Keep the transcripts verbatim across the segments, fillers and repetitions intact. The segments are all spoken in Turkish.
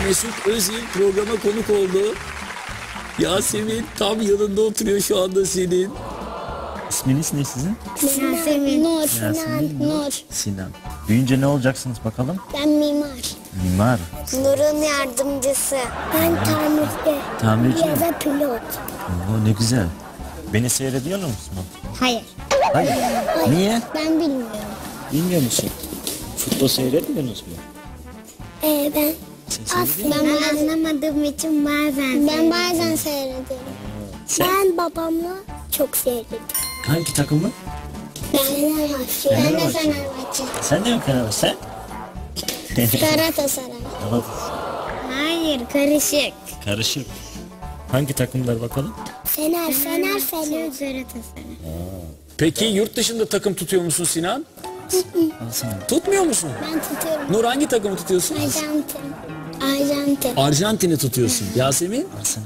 Mesut Özil programa konuk oldu. Yasemin tam yanında oturuyor şu anda senin. İsminiz ne sizin? Yasemin. Nur. Yasemin, Nur. Nur. Sinan. Büyüyünce ne olacaksınız bakalım? Ben mimar. Mimar. Nur'un yardımcısı. Ben tamirci. Tamirci Ya mi? da pilot. Oo, ne güzel. Beni seyrediyor musun? Hayır. Hayır. Niye? Ben bilmiyorum. Bilmiyor musun? Futbol seyretmiyorsunuz mu? Ee, ben Sen aslında ben anlamadığım için bazen ben bazen seyrediyorum. Sen? Ben babamla çok seyrediyorum. Hangi takımı? Ben Fenerbahçe. Ben de Fenerbahçe. Fenerbahçe. Sen de mi Fenerbahçe? Sen? Galatasaray. Evet. Hayır, karışık. Karışık. Hangi takımlar bakalım? Fener, Fener, Fener. Galatasaray. Peki yurt dışında takım tutuyor musun Sinan? Alsana. Tutmuyor musun? Ben tutuyorum. Nur hangi takımı tutuyorsun? Arjantin. Arjantin. Arjantin'i tutuyorsun. Yasemin Alsana.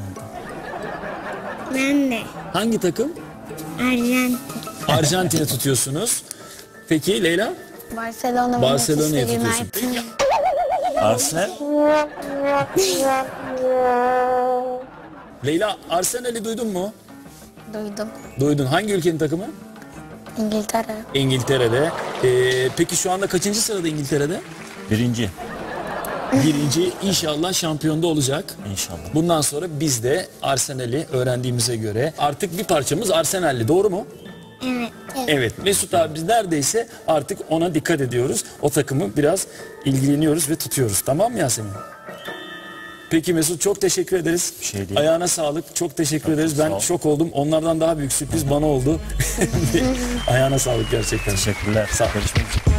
Ben de. hangi takım? Arjantin. Arjantin'i tutuyorsunuz. Peki Leyla? Barcelona. Barcelona'yı tutuyorsun. Peki. Arsenal. Leyla, Arsenal'i duydun mu? Duydum. Duydun. Hangi ülkenin takımı? İngiltere. İngiltere'de. Ee, peki şu anda kaçıncı sırada İngiltere'de? Birinci. Birinci, inşallah şampiyonda olacak. İnşallah. Bundan sonra biz de Arsenal'i öğrendiğimize göre artık bir parçamız Arsenal'li, doğru mu? Evet. Evet. Mesut abi biz neredeyse artık ona dikkat ediyoruz. O takımı biraz ilgileniyoruz ve tutuyoruz. Tamam mı Yasemin? Peki Mesut, çok teşekkür ederiz. Bir şey değil. Ayağına sağlık. Çok teşekkür Çok ederiz. sağ Ben ol. şok oldum. Onlardan daha büyük sürpriz bana oldu. Ayağına sağlık gerçekten. Teşekkürler. Sağ ol. Görüşmek üzere.